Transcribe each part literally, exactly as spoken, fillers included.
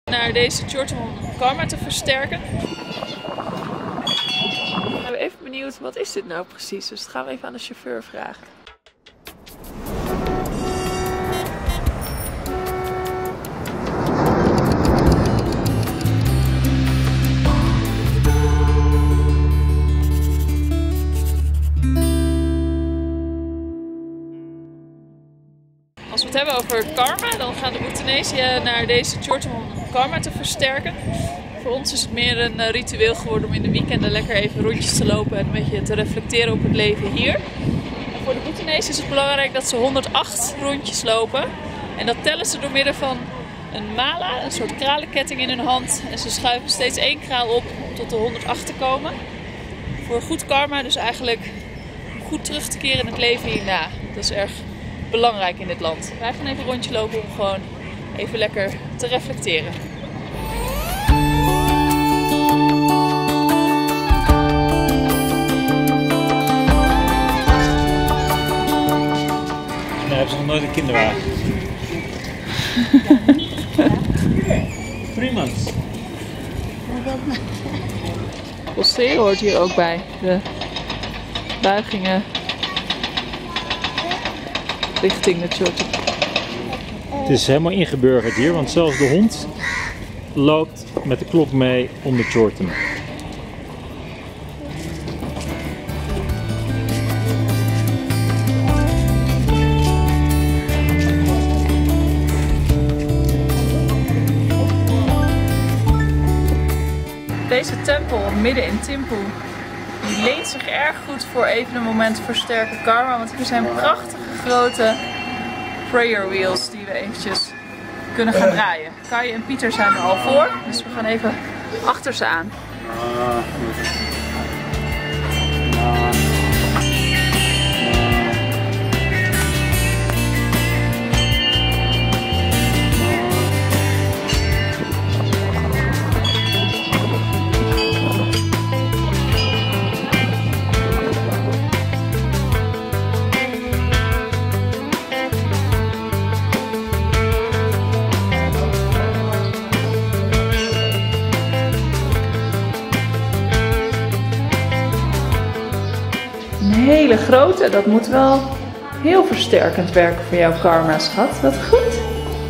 Naar deze Chortum om karma te versterken. Ik ben even benieuwd, wat is dit nou precies? Dus dat gaan we even aan de chauffeur vragen. Als we het hebben over karma, dan gaan de Bhutanese naar deze Chortum om karma te versterken. Voor ons is het meer een uh, ritueel geworden om in de weekenden lekker even rondjes te lopen en een beetje te reflecteren op het leven hier. En voor de Bhutanese is het belangrijk dat ze honderdacht rondjes lopen. En dat tellen ze door middel van een mala, een soort kralenketting in hun hand. En ze schuiven steeds één kraal op om tot de honderdacht te komen. Voor goed karma, dus eigenlijk om goed terug te keren in het leven hierna. Dat is erg belangrijk in dit land. Wij gaan even een rondje lopen om gewoon even lekker te reflecteren. Nee, hebben ze nog nooit een kinderwagen. Three months. Posteren hoort hier ook bij. De buigingen richting de Chortum. Het is helemaal ingeburgerd hier, want zelfs de hond loopt met de klok mee om de Chortum. Deze tempel midden in Thimphu, die leent zich erg goed voor even een moment versterken karma. Want hier zijn prachtige grote prayer wheels die we eventjes kunnen gaan draaien. Kai en Pieter zijn er al voor, dus we gaan even achter ze aan. Een hele grote, dat moet wel heel versterkend werken voor jouw karma, schat. Dat goed?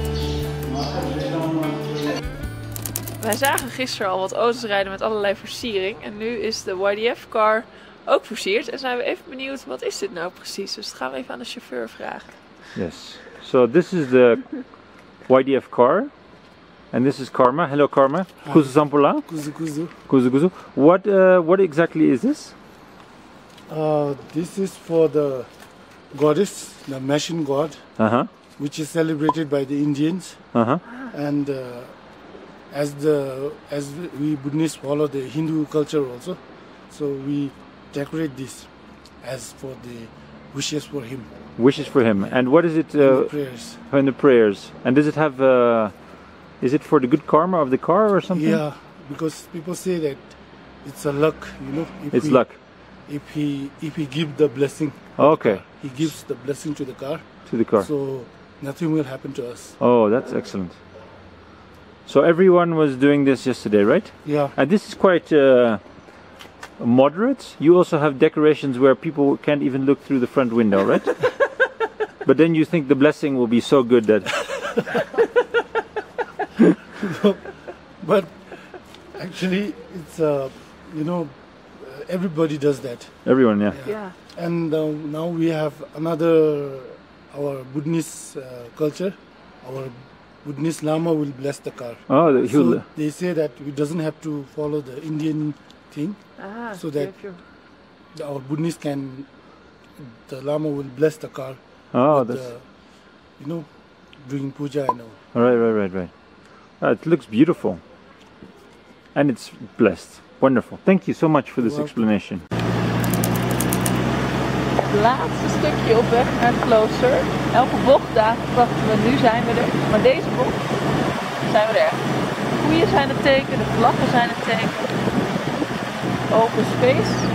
Wij zagen gisteren al wat auto's rijden met allerlei versiering en nu is de Y D F-car ook versierd. En zijn we even benieuwd, wat is dit nou precies? Dus dat gaan we even aan de chauffeur vragen. Yes. So this is the Y D F car. And this is Karma. Hello Karma. Kuzu Sampula. Kuzu Kuzu. Kuzu Kuzu. What uh, what exactly is this? Uh, this is for the goddess, the machine god, Uh-huh. which is celebrated by the Indians. Uh-huh. And uh, as the as we Buddhists follow the Hindu culture also, so we decorate this as for the wishes for him. Wishes for him. And what is it and the uh, prayers. in the prayers? And does it have uh, is it for the good karma of the car or something? Yeah, because people say that it's a luck, you know. If It's we, luck. If he if he give the blessing. Okay. He gives the blessing to the car. To the car. So nothing will happen to us. Oh, that's excellent. So everyone was doing this yesterday, right? Yeah. And this is quite uh, moderate. You also have decorations where people can't even look through the front window, right? But then you think the blessing will be so good that... But actually, it's uh, you know, everybody does that. Everyone, yeah. Ja. And uh, now we have another, our Buddhist uh, culture. Our Buddhist Lama will bless the car. Oh, the, he'll, So they say that we doesn't have to follow the Indian thing. Ah, So that- Our Buddhist can, the Lama will bless the car. oh, with that's... the, you know, doing puja and all. Right, right, right, right. Ah, it looks beautiful. And it's blessed. Wonderful. Thank you so much for this You're welcome. explanation. Het laatste stukje op weg naar het klooster. Elke bocht dachten we, nu zijn we er. Maar deze bocht zijn we er. De koeien zijn het teken, de vlaggen zijn het teken. Open space.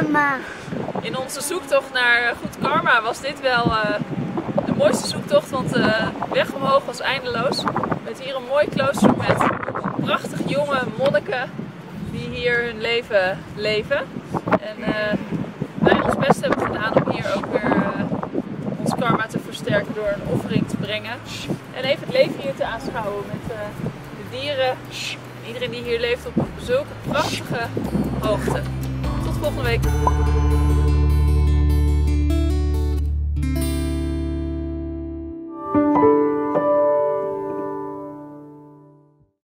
Mama. In onze zoektocht naar goed karma was dit wel uh, de mooiste zoektocht, want de weg omhoog was eindeloos. Met hier een mooi klooster met prachtig jonge monniken die hier hun leven leven. En uh, wij ons best hebben gedaan om hier ook weer uh, ons karma te versterken door een offering te brengen. En even het leven hier te aanschouwen met uh, de dieren. Iedereen die hier leeft op zulke prachtige hoogte. Tot volgende week.